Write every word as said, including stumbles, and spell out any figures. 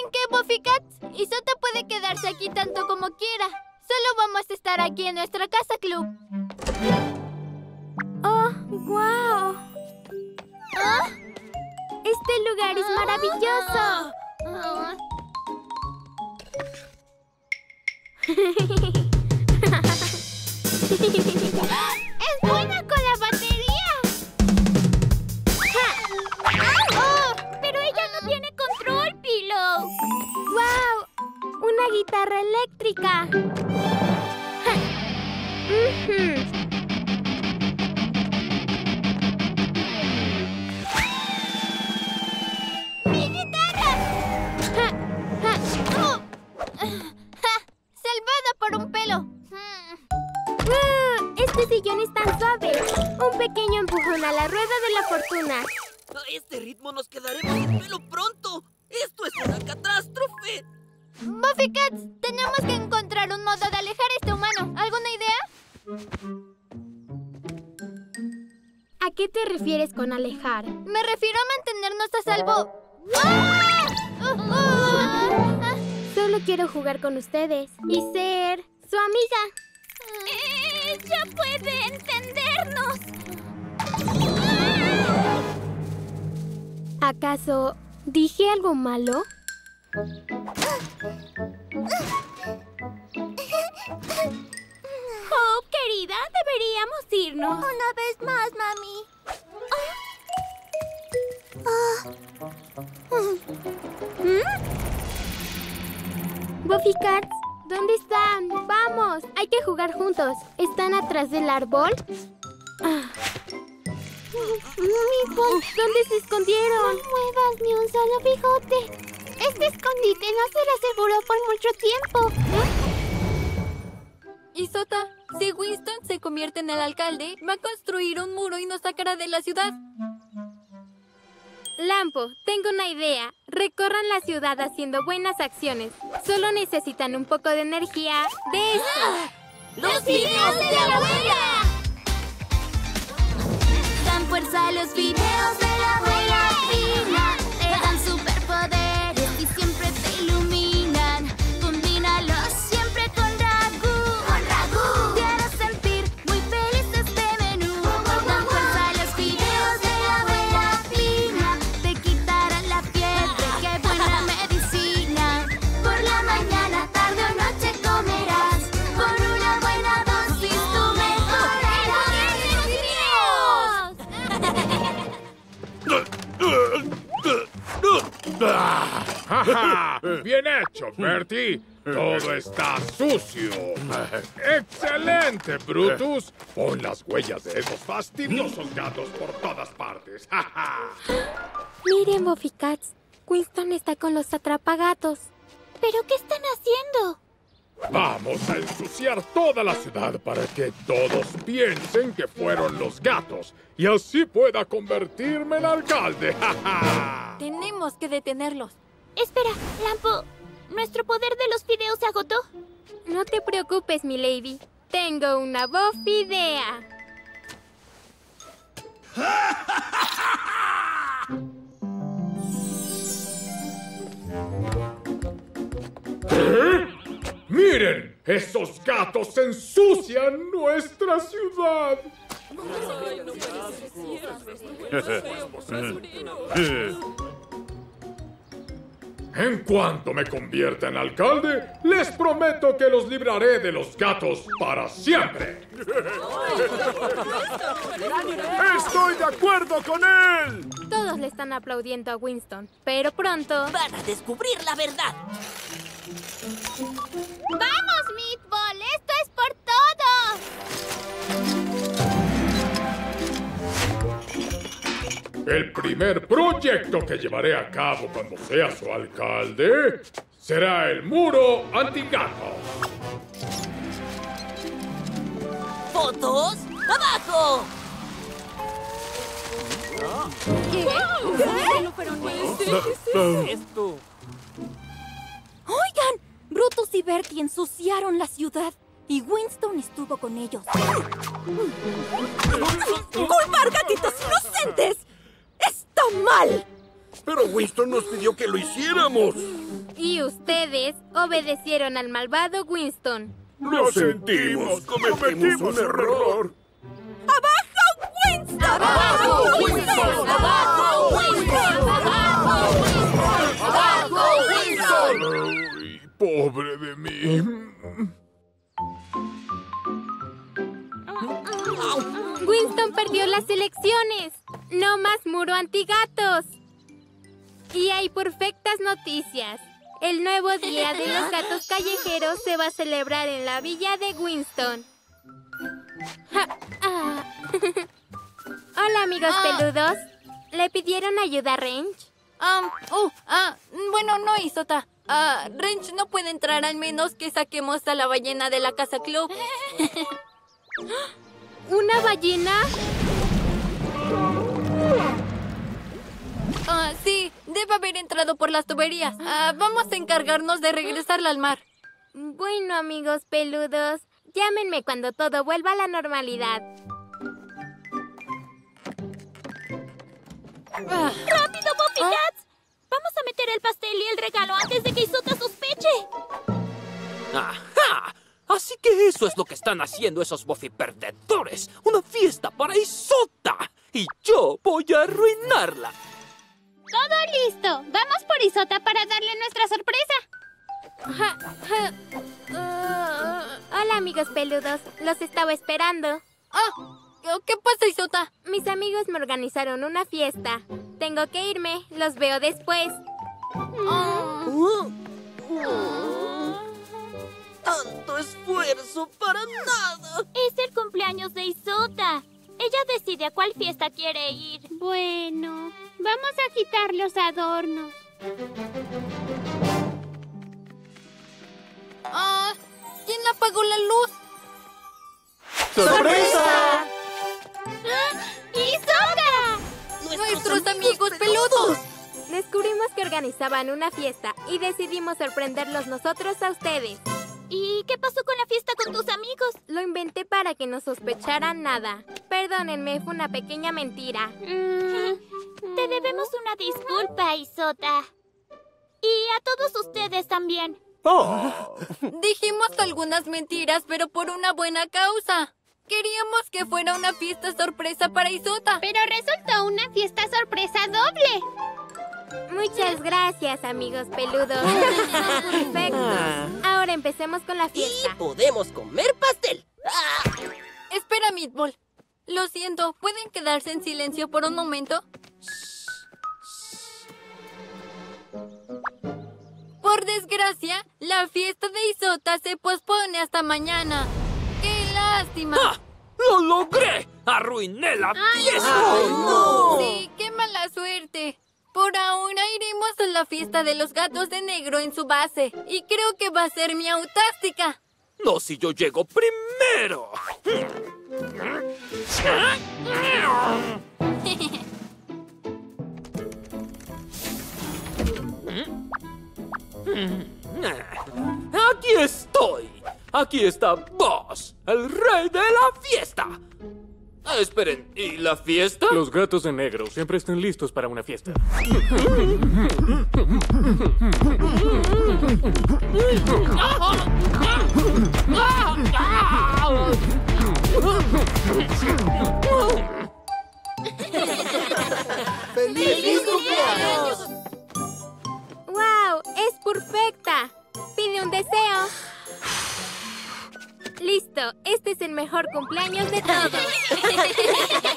¿Saben qué, Buffy Cats? Isota puede quedarse aquí tanto como quiera. Solo vamos a estar aquí en nuestra casa club. ¡Oh, wow! ¿Ah? Este lugar es maravilloso. Ah. ¡Es buena con la batería! ¡Oh! Pero ella no tiene control, Pillow. ¡Wow! Una guitarra eléctrica. Uh-huh. ¡Mi guitarra! Ja, ja. ¡Oh! ¡Ja! ¡Salvada por un pelo! ¡Wow! Este sillón es tan suave. Un pequeño empujón a la rueda de la fortuna. A este ritmo nos quedaremos sin pelo pronto. ¡Esto es una catástrofe! Buffy Cats, tenemos que encontrar un modo de alejar a este humano. ¿Alguna idea? ¿A qué te refieres con alejar? Me refiero a mantenernos a salvo. ¡Ah! ¡Ah! ¡Ah! Solo quiero jugar con ustedes y ser su amiga. ¡Ella puede entendernos! ¿Acaso dije algo malo? Oh, querida, deberíamos irnos. Una vez más, mami. ¿Mm? Buffy Cats, ¿dónde están? ¡Vamos! Hay que jugar juntos. ¿Están atrás del árbol? Ah. Amigos, ¿dónde se escondieron? no muevas ni un solo bigote. Este escondite no será seguro por mucho tiempo. Isota, si Winston se convierte en el alcalde, va a construir un muro y nos sacará de la ciudad. Lampo, tengo una idea. Recorran la ciudad haciendo buenas acciones. Solo necesitan un poco de energía de esto. ¡Los videos de la abuela! Dan fuerza a los videos de la abuela Pina. Te dan superpoderes y siempre te iluminan. Combínalos siempre con Ragu. ¡Con Ragu! Te hará sentir muy feliz este menú. Dan fuerza a los videos de la abuela Pina. Te quitarán la fiebre, qué buena medicina. Por la mañana, tarde o noche comerás. Con una buena dosis tú mejorarás. ¡Ja, ja! ¡Bien hecho, Bertie! Todo está sucio. ¡Excelente, Brutus! Pon las huellas de esos fastidiosos gatos por todas partes. ¡Ja, ja! Miren, Buffy Cats. Winston está con los atrapagatos. ¿Pero qué están haciendo? Vamos a ensuciar toda la ciudad para que todos piensen que fueron los gatos y así pueda convertirme en alcalde. ¡Ja, ja! Tenemos que detenerlos. Espera, Lampo. ¿Nuestro poder de los fideos se agotó? No te preocupes, mi lady. Tengo una Buffy idea. ¿Eh? ¡Miren! ¡Esos gatos ensucian nuestra ciudad! En cuanto me convierta en alcalde, les prometo que los libraré de los gatos para siempre. ¡Estoy de acuerdo con él! Todos le están aplaudiendo a Winston, pero pronto... Van a descubrir la verdad. ¡Vamos, Meatball! ¡Esto es por todo! El primer proyecto que llevaré a cabo cuando sea su alcalde será el muro antigato. ¿Fotos? ¡Abajo! ¿Qué? ¿Qué? ¿No fueron ellos? Esto. ¡Oigan! Brutus y Bertie ensuciaron la ciudad y Winston estuvo con ellos. ¡Culpar gatitos inocentes! ¡Está mal! Pero Winston nos pidió que lo hiciéramos. Y ustedes obedecieron al malvado Winston. Lo sentimos, cometimos un error. ¡Abajo, Winston! ¡Abajo, Winston! ¡Abajo, Winston! ¡Abajo, Winston! Ay, pobre de mí. Winston perdió las elecciones. No más muro antigatos. Y hay perfectas noticias. El nuevo día de los gatos callejeros se va a celebrar en la villa de Winston. Ja, ah. Hola, amigos Ah. peludos. ¿Le pidieron ayuda a Range? Um, oh, ah, bueno, no, Isota. Ah, Wrench no puede entrar al menos que saquemos a la ballena de la casa club. ¿Una ballena? Ah, sí, debe haber entrado por las tuberías. Ah, vamos a encargarnos de regresarla al mar. Bueno, amigos peludos, llámenme cuando todo vuelva a la normalidad. Ah, ¡Rápido, Buffy Cats! Vamos a meter el pastel y el regalo antes de que Isota sospeche. ¡Ajá! Así que eso es lo que están haciendo esos Buffy perdedores. Una fiesta para Isota. Y yo voy a arruinarla. Todo listo. Vamos por Isota para darle nuestra sorpresa. Ja, ja. Uh, hola, amigos peludos. Los estaba esperando. ah, ¿qué pasa, Isota? Mis amigos me organizaron una fiesta. Tengo que irme. Los veo después. Ah, ¡Tanto esfuerzo para nada! Es el cumpleaños de Isota. Ella decide a cuál fiesta quiere ir. Bueno, vamos a quitar los adornos. ah, ¿quién apagó la luz? ¡Sorpresa! ¡Isota! ¡Nuestros amigos peludos! Descubrimos que organizaban una fiesta y decidimos sorprenderlos nosotros a ustedes. ¿Y qué pasó con la fiesta con tus amigos? Lo inventé para que no sospecharan nada. Perdónenme, fue una pequeña mentira. Mm, te debemos una disculpa, Isota. Y a todos ustedes también. Oh. Dijimos algunas mentiras, pero por una buena causa. Queríamos que fuera una fiesta sorpresa para Isota. Pero resultó una fiesta sorpresa doble. Muchas gracias, amigos peludos. Perfecto. Ahora empecemos con la Y fiesta. podemos comer pastel. Espera, Meatball. Lo siento, ¿pueden quedarse en silencio por un momento? Por desgracia, la fiesta de Isota se pospone hasta mañana. ¡Qué lástima! ¡Ah! ¡Lo logré! ¡Arruiné la fiesta! ¡Ay, no! Sí, qué mala suerte. Por ahora iremos a la fiesta de los gatos de negro en su base. Y creo que va a ser mi autástica. No, si yo llego primero. Aquí estoy. Aquí está Buzz, el rey de la fiesta. Ah, esperen, ¿y la fiesta? Los gatos de negro siempre están listos para una fiesta. ¡Feliz cumpleaños! ¡Wow! ¡Es perfecta! Pide un deseo. Listo, este es el mejor cumpleaños de todos.